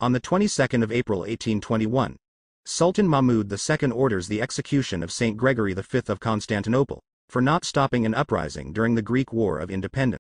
On the 22nd of April 1821, Sultan Mahmud II orders the execution of Saint Gregory V of Constantinople, for not stopping an uprising during the Greek War of Independence.